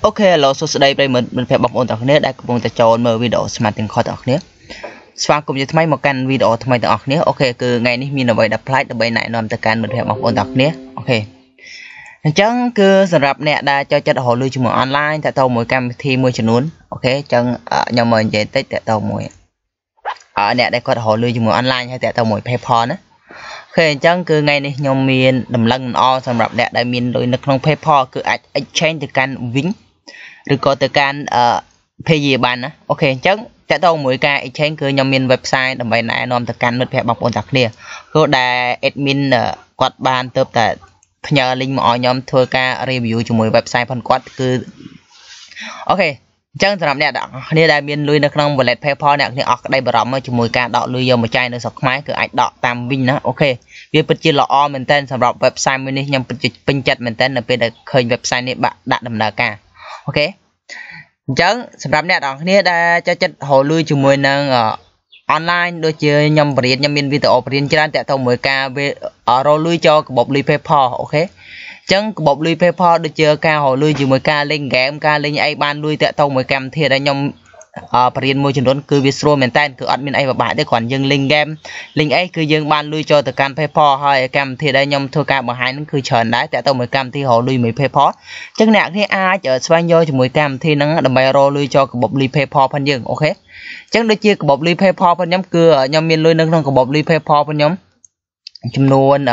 Ok hello សួស្តីប្រិយមិត្តមិត្តភក្តិបងប្អូនទាំងអស់គ្នាដែលកំពុងតែចូលមើលវីដេអូ Smart Think Code ទាំងអស់គ្នាស្វាគមន៍ជាថ្មីមកកាន់វីដេអូថ្មីទាំងអស់គ្នាអូខេគឺថ្ងៃនេះមានអ្វីដែលប្លែកដើម្បីណែនាំទៅកាន់មិត្តភក្តិបងប្អូនទាំងអស់គ្នាអូខេអញ្ចឹងគឺសម្រាប់អ្នកដែលចូលចិត្តរកលុយជាមួយអនឡាញតើតើមួយកម្មវិធីមួយចំនួនអូខេអញ្ចឹងខ្ញុំមកនិយាយតិចតើតើមួយអ្នកដែលគាត់រកលុយជាមួយអនឡាញហើយតើតើមួយ PayPal ណាអូខេអញ្ចឹងគឺថ្ងៃនេះខ្ញុំមានដំណឹងល្អសម្រាប់អ្នកដែលមានលុយនៅក្នុង PayPal គឺអាច exchange ទៅកាន់ Wing ឬក៏ទៅកាន់Paye បានណាអូខេអញ្ចឹងតើតើមួយការ exchange គឺខ្ញុំមាន website ដើម្បីណែនាំទៅកាន់មិត្តភក្តិបងប្អូនទាំងគ្នាគឺដែល admin គាត់បានទៅតែផ្ញើ link មកឲ្យខ្ញុំធ្វើការ review ជាមួយ website ផងគាត់គឺអូខេអញ្ចឹងសម្រាប់អ្នកទាំងគ្នាដែលមានលុយនៅក្នុង wallet PayPal អ្នកគ្នាអស់ក្តីបារម្ភជាមួយការដកលុយយកមកចាយនៅស្រុកខ្មែរគឺអាចដកតាមវិញណាអូខេវាពិតជាល្អមែនតើសម្រាប់ website មួយនេះខ្ញុំពិតជាពេញចិត្តមែនតើនៅពេលដែលឃើញ website នេះបាក់ដាក់ដំណើរការអូខេអញ្ចឹងសម្រាប់អ្នកទាំងគ្នាដែលចូលចិត្តរកលុយជាមួយនឹងonline ដូចជាខ្ញុំបរៀនខ្ញុំមានវីដេអូបរៀនច្រើនតាក់ទងមួយការរកលុយចូលកាបូបលុយ PayPal អូខេអញ្ចឹងកាបូបលុយ PayPal ដូចជាការរកលុយជាមួយការលេង game ការលេងអីបានលុយតាក់ទងមួយកម្មវិធីដែលខ្ញុំបរៀនមួយចំនួនគឺវាស្រួលមែនតើគឺអត់មានអីពិបាកទេគ្រាន់យើងលេង game លេងអីគឺយើងបានលុយចូលទៅកាន់ PayPal ហើយកម្មវិធីដែលខ្ញុំធ្វើការបង្ហាញហ្នឹងគឺច្រើនដែរតាក់ទងមួយកម្មវិធីរកលុយមួយ PayPal អញ្ចឹងអ្នកគ្នាអាចស្វែងយល់ជាមួយកម្មវិធីហ្នឹងដើម្បីរកលុយចូលកាបូបលុយ PayPal ផងយើងអូខេអញ្ចឹងដូចជាកាបូបលុយ PayPal ផងខ្ញុំគឺខ្ញុំមានលុយនៅក្នុងកាបូបលុយ PayPal ផងខ្ញុំចំនួន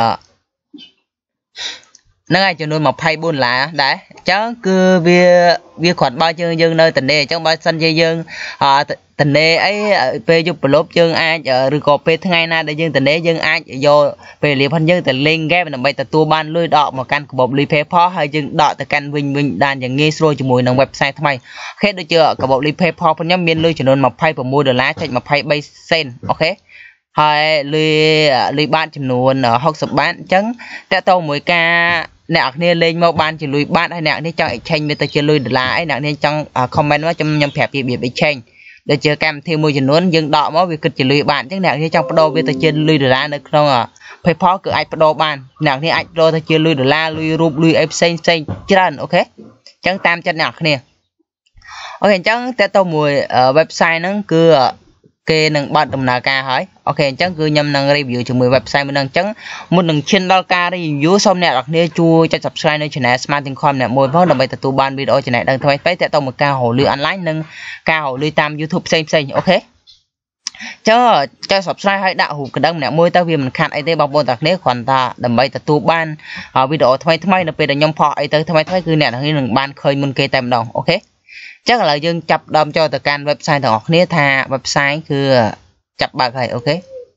ហ្នឹងហើយចំនួន$24ដែរអញ្ចឹងគឺវាគ្រាន់បើយើងនៅតនេអញ្ចឹងបើសិនជាយើងតនេអីពេលយប់ប្រឡប់យើងអាចឬក៏ពេលថ្ងៃណាដែលយើងតនេយើងអាចយកពេលវេលាផងយើងទៅលេង game ដើម្បីទទួលបានលុយដកមកកាន់កាបូបលុយ PayPal ហើយយើងដកទៅកាន់វិញបានយ៉ាងងាយស្រួលជាមួយនឹង website ថ្មីអូខេដូចជាកាបូបលុយ PayPal ផងខ្ញុំមានលុយចំនួន$26.23សេនអូខេហើយលុយបាតចំនួន60បាតអញ្ចឹងតើតើមួយការអ្នកគ្នាលេងមកបានជាលុយបាតហើយអ្នកនេះចង់ exchange វាទៅជាលុយដុល្លារអីអ្នកនេះចង់ comment មកខ្ញុំប្រាប់ពីរបៀប exchange ដូចជាកម្មវិធីមួយចំនួនយើងដកមកវាគិតជាលុយបាតអញ្ចឹងអ្នកនេះចង់បដូរវាទៅជាលុយដុល្លារនៅក្នុង PayPal គឺអាចបដូរបានអ្នកនេះអាចបដូរទៅជាលុយដុល្លារលុយរូបលុយអីផ្សេងច្រើនអូខេអញ្ចឹងតាមចិត្តអ្នកគ្នាអូខេអញ្ចឹងតើតើមួយ website ហ្នឹងគឺគេនឹងបើកដំណើរការហើយអូខេអញ្ចឹងគឺខ្ញុំនឹង review ជាមួយ website មួយហ្នឹងអញ្ចឹងមុននឹងឈានដល់ការ review សូមអ្នកនរគ្នាជួយចុច subscribe នៅ channel Smart Think Code ម្នាក់មួយផងដើម្បីទទួលបានវីដេអូចំណេះដឹងថ្មីៗទាក់ទងនឹងការរកលុយ online និងការរកលុយតាម YouTube ផ្សេងអូខេចុច subscribe ហើយដាក់រូបកណ្ដឹងម្នាក់មួយទៅវាមិនខាត់អីទេបងប្អូនទាំងគ្នាគ្រាន់តែដើម្បីទទួលបានវីដេអូថ្មីនៅពេលដែលខ្ញុំផុសអីទៅថ្មីគឺអ្នកនរគ្នានឹងបានឃើញមុនគេតែម្ដងអូខេចឹងឥឡូវយើងចាប់ដើមចូលទៅកាន់ website ទាំងអស់គ្នាថា website គឺចាប់បើកហើយអូខេ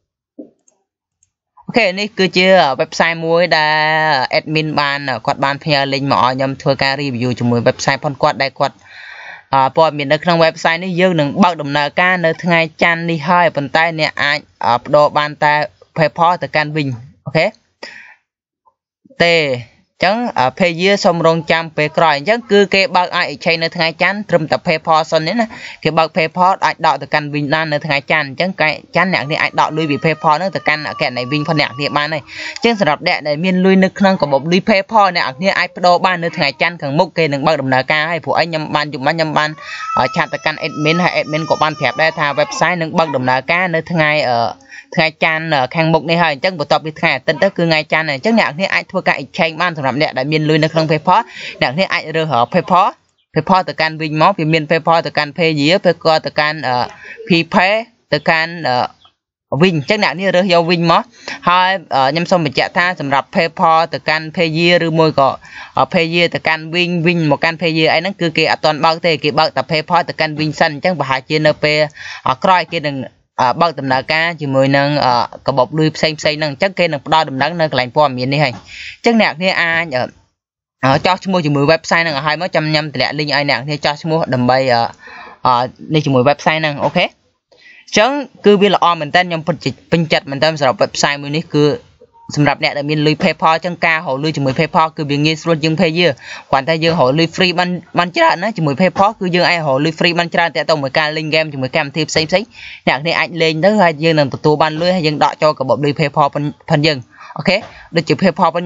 នេះគឺជា website មួយដែល admin គាត់បានផ្ញើ link មកឲ្យខ្ញុំធ្វើការ review ជាមួយ website ផងគាត់ដែលគាត់ព័ត៌មាននៅក្នុង website នេះយើងនឹងបើកដំណើរការនៅថ្ងៃច័ន្ទនេះហើយប៉ុន្តែអ្នកអាចបដូរបានតែ PayPal ទៅកាន់វិញអូខេទេអញ្ចឹង Paye សូមរងចាំពេលក្រោយអញ្ចឹងគឺគេបើកឲ្យ exchange នៅថ្ងៃច័ន្ទត្រឹមតែ PayPal សិននេះណាគេបើក PayPal អាចដកទៅកាន់វិញបាននៅថ្ងៃច័ន្ទអញ្ចឹងច័ន្ទអ្នកនេះអាចដកលុយពី PayPal ហ្នឹងទៅកាន់គណនីវិញផងអ្នកនេះបានហើយអញ្ចឹងសម្រាប់អ្នកដែលមានលុយនៅក្នុងកាបូបលុយ PayPal អ្នកនេះអាចបដូរបាននៅថ្ងៃច័ន្ទខាងមុខគេនឹងបើកដំណើរការហើយព្រោះអីខ្ញុំបានខ្ញុំបានឆាតទៅកាន់ admin ហើយ admin ក៏បានប្រាប់ដែរថា website នឹងបើកដំណើរការនៅថ្ងៃច័ន្ទខាងមុខនេះហើយអញ្ចឹងបន្ទាប់ពីថ្ងៃអាទិត្យទៅគឺថ្ងៃច័ន្ទអញ្ចឹងអ្នកនេះអាចធ្វើការ exchange បានសម្រាប់អ្នកដែលមានលុយនៅក្នុង PayPal អ្នកនេះអាចរើស PayPal ទៅកាន់វិញមកវាមាន PayPal ទៅកាន់ Paye PayPal ទៅកាន់ PayPal ទៅកាន់វិញអញ្ចឹងអ្នកនេះរើសយកវិញមកហើយខ្ញុំសូមបញ្ជាក់ថាសម្រាប់ PayPal ទៅកាន់ Paye ឬមួយក៏ Paye ទៅកាន់វិញមកកាន់ Paye អីហ្នឹងគឺគេអត់ទាន់បើកទេគេបើកតែ PayPal ទៅកាន់វិញសិនអញ្ចឹងប្រហែលជានៅពេលក្រោយគេនឹងបើកដំណើរការជាមួយនឹងកាបូបលុយផ្សេងហ្នឹងអញ្ចឹងគេនឹងផ្ដល់ដំណឹងនៅកន្លែងព័ត៌មាននេះហើយអញ្ចឹងអ្នកគ្នាអាចចោះឈ្មោះជាមួយ website ហ្នឹងឲ្យហើយមកខ្ញុំតម្លាក់ link ឲ្យអ្នកគ្នាចោះឈ្មោះដើម្បីនេះជាមួយ website ហ្នឹងអូខេអញ្ចឹងគឺវាល្អមែនតើខ្ញុំពេញចិត្តមែនតើសម្រាប់ website មួយនេះគឺសម្រាប់អ្នកដែលមានលុយ PayPal អញ្ចឹងការរកលុយជាមួយ PayPal គឺវាងាយស្រួលជាង Paye គ្រាន់តែយើងរកលុយ free បានច្រើនណាជាមួយ PayPal គឺយើងអាចរកលុយ free បានច្រើនតែទៅមួយការលេង game ជាមួយកម្មវិធីផ្សេងអ្នកនេះអាចលេងទៅហើយយើងនឹងទទួលបានលុយហើយយើងដកចូលកាបូបលុយ PayPal ផងយើងអូខេដូចជា PayPal ខ្ញុំ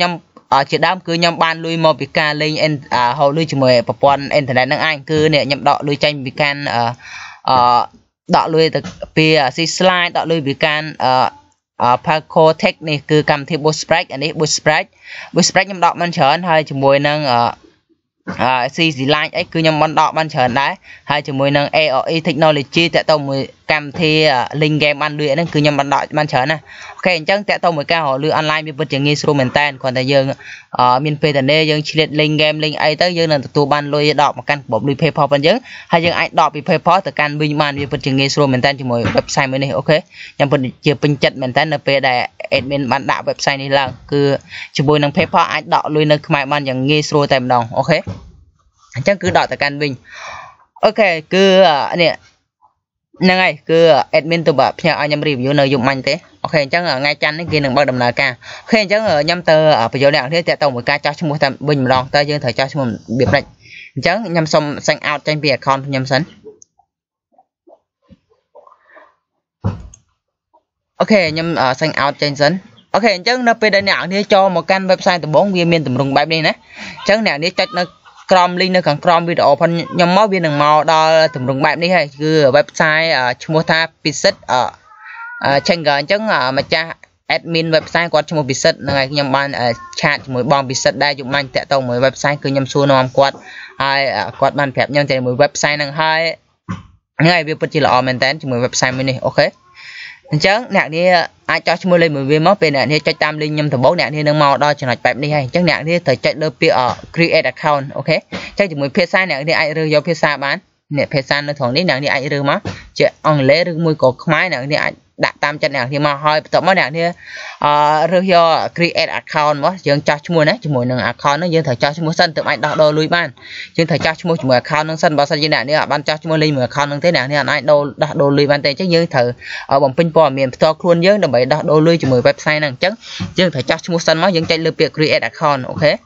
ជាដើមគឺខ្ញុំបានលុយមកពីការលេងហៅលុយជាមួយប្រព័ន្ធអ៊ីនធឺណិតហ្នឹងឯងគឺនេះខ្ញុំដកលុយចេញពីការដកលុយទៅពីស៊ី slide ដកលុយពីការPaco Tech នេះគឺកម្មវិធី Boost Spread អានេះ Boost Spread ខ្ញុំដកបានច្រើនហើយជាមួយនឹងCC Line អីគឺខ្ញុំបានដកបានច្រើនដែរហើយជាមួយនឹង AOE Technology តាក់ទងមួយកម្មវិធី link game បានលុយហ្នឹងគឺខ្ញុំបានដកបានច្រើនណាអូខេអញ្ចឹងតាក់ទងមួយការលុយ online វាពិតជាងាយស្រួលមែនតើគ្រាន់តែយើងមានពេលតែនេះយើងឆ្លៀត link game link អីទៅយើងនឹងទទួលបានលុយដកមកកាន់របបលុយ PayPal ប៉ុណ្ណឹងហើយយើងអាចដកពី PayPal ទៅកាន់វិញបានវាពិតជាងាយស្រួលមែនតើជាមួយ website មួយនេះអូខេខ្ញុំពិតជាពេញចិត្តមែនតើនៅពេលដែល admin បានដាក់ website នេះឡើងគឺជាមួយនឹង PayPal អាចដកលុយនៅខ្មែរបានយ៉ាងងាយស្រួលតែម្ដងអូខេអញ្ចឹងគឺដកទៅកាន់វិញអូខេគឺនេះហ្នឹងហើយគឺ admin ទៅផ្ញើឲ្យខ្ញុំ review នៅយប់មិញទេអូខេអញ្ចឹងថ្ងៃច័ន្ទនេះគេនឹងបើកដំណើរការអូខេអញ្ចឹងខ្ញុំទៅបញ្យល់អ្នកនេះតាក់ទងមួយការចោះឈ្មោះតាមវិញម្ដងតើយើងត្រូវចោះឈ្មោះរបៀបម៉េចអញ្ចឹងខ្ញុំសុំ sign out ចេញពី account ខ្ញុំសិនអូខេខ្ញុំ sign out ចេញសិនអូខេអញ្ចឹងនៅពេលដែលអ្នកនេះចូលមកកាន់ website ដំបូងវាមានទម្រង់បែបនេះណាអញ្ចឹងអ្នកនេះចុចនៅក្រោម link នៅខាងក្រោមវីដេអូផងខ្ញុំមកវានឹងមកដល់ទម្រង់បែបនេះហើយគឺ website ឈ្មោះថា Pisit Changer អញ្ចឹងម្ចាស់ admin website គាត់ឈ្មោះ Pisit ហ្នឹងហើយខ្ញុំបានឆាតជាមួយបង Pisit ដែរយប់មិញតាក់ទងមួយ website គឺខ្ញុំសួរនាំគាត់ហើយគាត់បានប្រាប់ខ្ញុំតែមួយ website ហ្នឹងហើយហ្នឹងហើយវាពិតជាល្អមែនតើជាមួយ website មួយនេះអូខេអញ្ចឹងអ្នកនេះអាចចោះឈ្មោះលេខមួយវាមកពេលអ្នកនេះចុចតាម link ខ្ញុំដំបូងអ្នកនេះនឹងមកដល់ចំណុចបែបនេះហើយអញ្ចឹងអ្នកនេះត្រូវចុចលើពាក្យ create account អូខេអញ្ចឹងជាមួយភាសាអ្នកនេះអាចរើសយកភាសាបាននេះភាសានៅត្រង់នេះអ្នកនេះអាចរើសមកជាអង់គ្លេសឬមួយក៏ខ្មែរអ្នកនេះអាចដាក់តាមចិត្តអ្នកនេះមកហើយបន្ទាប់មកអ្នកនេះរើសយក create account មកយើងចោះឈ្មោះណាជាមួយនឹង account ហ្នឹងយើងត្រូវចោះឈ្មោះសិនទើបអាចដោះដូរលុយបានយើងត្រូវចោះឈ្មោះជាមួយ account ហ្នឹងសិនបើសិនជាអ្នកនេះអត់បានចោះឈ្មោះលេងមួយ account ហ្នឹងទេអ្នកនេះអាចដោះដូរលុយបានទេអញ្ចឹងយើងត្រូវបំពេញព័ត៌មានផ្ទាល់ខ្លួនយើងដើម្បីដោះដូរលុយជាមួយ website ហ្នឹងអញ្ចឹងយើងត្រូវចោះឈ្មោះសិនមកយើងចុចលើពាក្យ create account អូខេ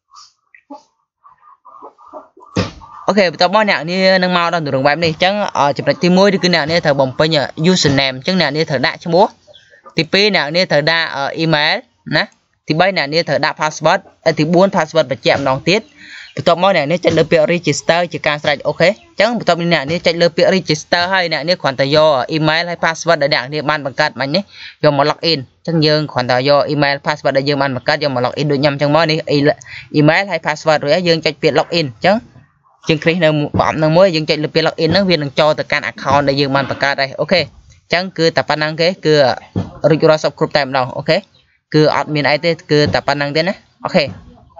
អូខេបន្ទាប់មកអ្នកនេះនឹងមកដល់ទម្រង់បែបនេះអញ្ចឹងចំណុចទី1គឺអ្នកនេះត្រូវបំពេញ username អញ្ចឹងអ្នកនេះត្រូវដាក់ឈ្មោះទី2អ្នកនេះត្រូវដាក់ email ណាទី3អ្នកនេះត្រូវដាក់ password ទី4 password បញ្ជាក់ម្ដងទៀតបន្ទាប់មកអ្នកនេះចុចលើពាក្យ register ជាការស្រេចអូខេអញ្ចឹងបន្ទាប់នេះអ្នកនេះចុចលើពាក្យ register ហើយអ្នកនេះគ្រាន់តែយក email ហើយ password ដែលអ្នកនេះបានបង្កើតមិញនេះយកមក log in អញ្ចឹងយើងគ្រាន់តែយក email password ដែលយើងបានបង្កើតយកមក log in ដូចខ្ញុំអញ្ចឹងមកនេះ email ហើយ password រួចហើយយើងចុចពាក្យ log in អញ្ចឹងយើងគ្លីកនៅប្រអប់នឹងមួយយើងចុចលើពាក្យ login ហ្នឹងវានឹងចូលទៅកាន់ account ដែលយើងបានបង្កើតហើយអូខេអញ្ចឹងគឺតែប៉ុណ្្នឹងគេគឺរួចរាល់សពគ្រប់តែម្ដងអូខេគឺអត់មានអីទេគឺតែប៉ុណ្្នឹងទេណាអូខេ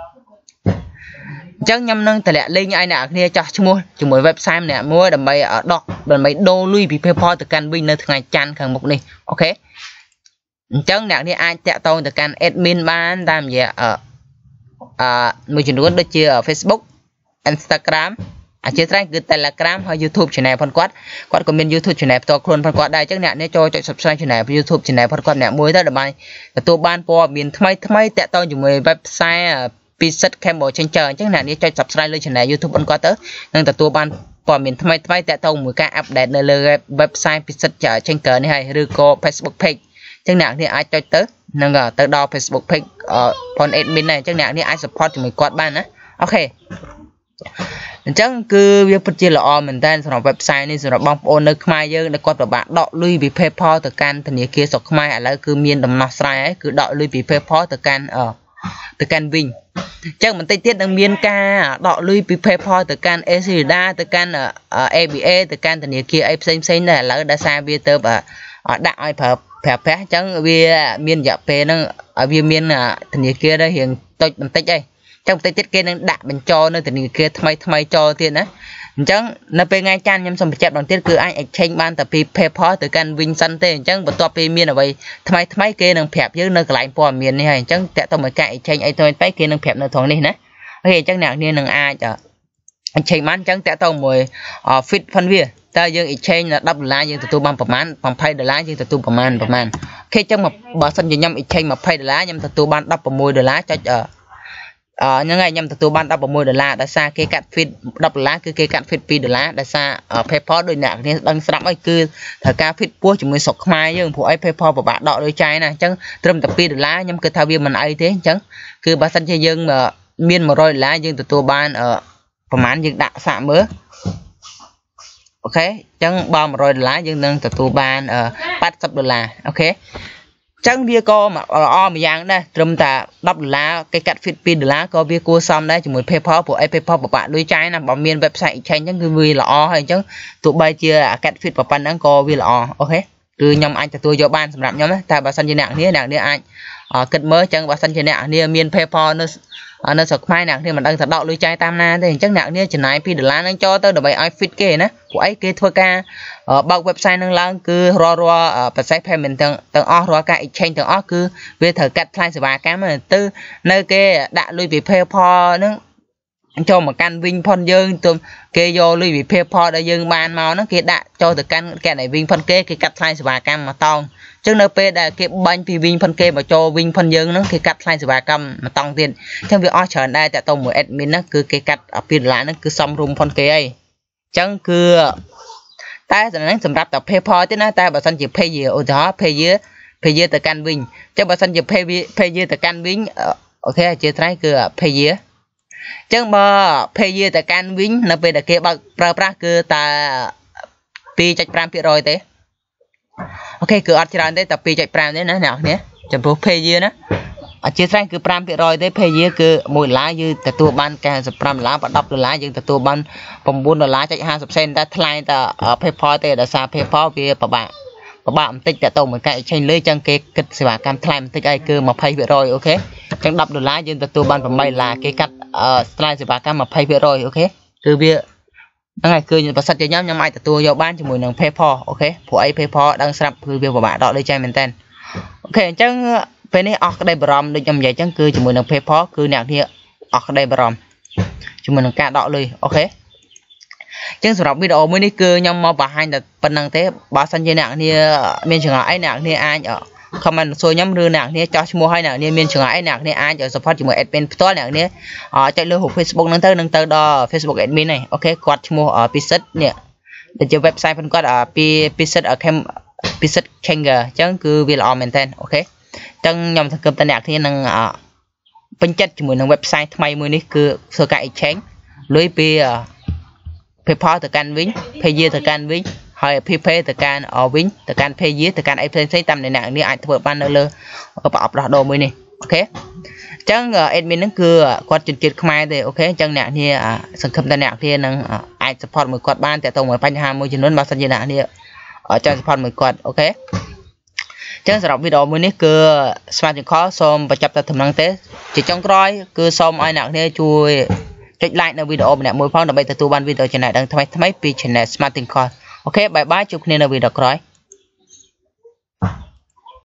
អញ្ចឹងខ្ញុំនឹងតម្លាក់លេងឲ្យអ្នកគ្នាចោះឈ្មោះជាមួយ website ម្នាក់មួយដើម្បីដូរលុយពី PayPal ទៅកាន់វិញនៅថ្ងៃច័ន្ទខាងមុខនេះអូខេអញ្ចឹងអ្នកនេះអាចតាក់ទងទៅកាន់ admin បានតាមរយៈមួយចំនួនដូចជា Facebook Instagram ជាច្រើនគឺ Telegram ហើយ YouTube channel ផងគាត់ក៏មាន YouTube channel ផ្ទាល់ខ្លួនផងគាត់ដែរអញ្ចឹងអ្នកនេះចូលចុច Subscribe channel YouTube channel ផងគាត់អ្នកមួយទៅដើម្បីទទួលបានព័ត៌មានថ្មីតាក់ទងជាមួយ website Pisit Changer អញ្ចឹងអ្នកនេះចុច Subscribe លើ channel YouTube ផងគាត់ទៅនឹងទទួលបានព័ត៌មានថ្មីតាក់ទងមួយការ update នៅលើ website Pisit Changer នេះហើយឬក៏ Facebook page អញ្ចឹងអ្នកនេះអាចចុចទៅនឹងទៅដល់ Facebook page ផង admin ដែរអញ្ចឹងអ្នកនេះអាច support ជាមួយគាត់បានណាអូខេអញ្ចឹងគឺវាពិតជាល្អមែនតើសម្រាប់ website នេះសម្រាប់បងប្អូននៅខ្មែរយើងដែលគាត់ពិបាកដកលុយពី PayPal ទៅកាន់ធនាគារស្រុកខ្មែរឥឡូវគឺមានដំណោះស្រាយហើយគឺដកលុយពី PayPal ទៅកាន់វិញអញ្ចឹងបន្តិចទៀតនឹងមានការដកលុយពី PayPal ទៅកាន់ Acida ទៅកាន់ ABA ទៅកាន់ធនាគារអីផ្សេងដែរឥឡូវដោយសារវាទៅដាក់ឲ្យប្រើប្រាស់អញ្ចឹងវាមានរយៈពេលហ្នឹងវាមានធនាគារដែលរៀងតិចបន្តិចអីចឹងបន្តិចទៀតគេនឹងដាក់បញ្ចូលនៅធនាគារថ្មីចូលទៀតណាអញ្ចឹងនៅពេលថ្ងៃច័ន្ទខ្ញុំសូមបញ្ជាក់ម្ដងទៀតគឺអាច exchange បានតែពី PayPal ទៅកាន់វិញសិនទេអញ្ចឹងបន្ទាប់ពីមានអ្វីថ្មីគេនឹងប្រាប់យើងនៅកន្លែងព័ត៌មាននេះហើយអញ្ចឹងតាក់ទងមួយការ exchange អីថ្មីគេនឹងប្រាប់នៅត្រង់នេះណាអូខេអញ្ចឹងអ្នកនាងនឹងអាច exchange បានអញ្ចឹងតាក់ទងមួយ fit ផងវាតើយើង exchange $10យើងទទួលបានប្រមាណ$20យើងទទួលប្រមាណអូខេអញ្ចឹងបើសិនជាខ្ញុំ exchange $20ខ្ញុំទទួលបាន$16ចុចยังไงยำตัวบ้านดับประมวยดอลลาร์ได้ซาเกกัดฟิตดับดอลลาร์คือเกกัดฟิตปีดอลลาร์ได้ซาเพย์พอโดยหนักนี่ดังสลับไอ้คือถ้าการฟิตปัวจะมีสกไม้ยังพวกไอ้เพย์พอประบาดดอกโดยใจนะจังเติมแต่ปีดอลลาร์ยำคือทาวีมันไอ้เท่จังคือบาสันเชยังเมียนมาร้อยดอลลาร์ยังตัวบ้านประมาณยังดักสามมื้อโอเคจังบอมร้อยดอลลาร์ยังนั่งตัวบ้าน$80โอเคจังเบียก็มาอ้อมอย่างได้ตรมแต่ดับดอลลาร์กัดฟิตปีดอลลาร์ก็เบียกูซ้ำได้จมูกเพย์พอพวกไอ้เพย์พอประบาดโดยใจนะบอมเมียนเว็บไซต์ใช้จังคือวีละอ้อให้จังตัวใบเชียกัดฟิตประปันนั่งก็วีละอ้อโอเคคือยำอันจะตัวโยบ้านสำหรับยำนะแต่บาสันเจเนกนี้อันเกิดเมื่อจังบาสันเจเนกนี้เมียนเพย์พอเนื้อสกไม้หนักที่มันตั้งแต่ดอกลุยใจตามนาแต่จังหนักนี้จะไหนปีดอลลาร์นั่งจอเตอร์เดี๋ยวไปไอฟิตเก๋นะพวกไอ้เก๋ทัวร์กาบางเว็บไซต์นั่งล่างคือรอปัจจัยเพย์เมนต์ต่างอ้อรอการอีกเชนต่างอ้อคือเวทกัดทลายสบายการมันตื้อเนื้อเก๋ด่าลุยไปเพย์พอนั่งcho mà can vinh phân dương tụm kê vô lui bị phê pho đã dương ban màu nó kia đã cho từ can cái này vinh phân kê cái cắt thay và cam mà tông chứ nơi p đã cái bánh thì vinh phân kê mà cho vinh phân dương nó cái cắt thay và cam mà tông tiền trong việc trở đây tại tông một admin nó cứ cái cắt ở phía lại nó cứ xong rung phân kê ấy chẳng cứ ta sẽ nói sầm rạp tập phê pho chứ nó ta bảo sanh chỉ phê gì ở đó phê dưới từ can vinh chứ bảo sanh chỉ phê dưới từ can vinh ok chưa thấy cứ phê dưới chẳng mà phê dưới tại can vinh nó về là kia bạc pra cứ ta pi chạy pram pi rồi thế ok cứ ở trên đây tập pi chạy pram đấy nó nào nhé chẳng phố phê dưới nó ở trên sang cứ pram pi rồi thế phê dưới cứ mùi lá như tại tua ban càng sập pram lá và đập lá nhưng tại tua ban phòng buôn lá chạy 50 cent ta thay ta ở phê pho thế là xa phê pho vì bạn tích tại tông một cái trên lưới chân cái sự và cam thay tích ai cứ mà phê rồi ok chẳng đập được lá nhưng tại tua ban và mày là cái cắt slide sự và cam mà phê rồi ok cứ việc ngày cứ như bác sĩ nhóm nhóm aiตัวโยบ้านจมูกหนังเพย์พอโอเคผัวไอเพย์พอดังสลับคือเบี้ยบ่าดอกเลยใจเหมือนกันโอเคจังเป็นนี่ออกได้บรอมโดยจำใหญ่จังคือจมูกหนังเพย์พอคือแนวที่ออกได้บรอมจมูกหนังกาดอกเลยโอเคจังสำหรับวิดีโอมื้อนี้คือยำมาบ่ให้แต่เป็นนังเต้บาสันเจหนังนี่มีเชิงไอ้หนังนี่อันคอมเมนต์โซยำรือหนังนี่จอชมัวให้หนังนี่มีเชิงไอ้หนังนี่อันจะสปอร์ตจมูกแอดเป็นตัวหนังนี่จะเลือกหัว Facebook นังเตอร์ดอ Facebook แอดมินนี่โอเคกดชมัวพิเศษเนี่ยเดี๋ยวเว็บไซต์เพิ่นก็พิเศษพิเศษเชงเกอร์จังคือวิลออมเมนเทนโอเคจังยำทำเกิดตระหนักที่นังเป็นจัดจมูกนังเว็บไซต์ทำไมมือนี้คือโซกาอีเชงลุยปีเพย์พอต่อการวิ่งเพย์เยต่อการวิ่งหอยเพย์ต่อการวิ่งต่อการเพย์เยต่อการไอเพย์ใช้ตำในหนังนี้อาจจะเปิดบ้านเลยปรับระดับมือนี่โอเคจังแอดมินนั่นคือกดจุดๆเข้ามาเลยโอเคจังหนักที่สังคมตระหนักที่นังไอสปอร์ตมือกดบ้านแต่ตรงเหมือนปัญหามือจำนวนบางสัญญาเนี่ยจะสปอร์ตมือกดโอเคจังสำหรับวิดีโอมือนี้คือสมาชิกขอส่งประจับตัดทำนังเตะจิตจังร้อยคือส่งไอหนักเนี่ยช่วยคลิกไลค์ในวิดีโอเนี่ยมือพร้อมดับไปตัวบ้านวิดีโอชนะดังทำไมปีชนะสมาร์ทติ้งคอร์โอเคบายบายจุกเนี่ยในวิดีโอร้อย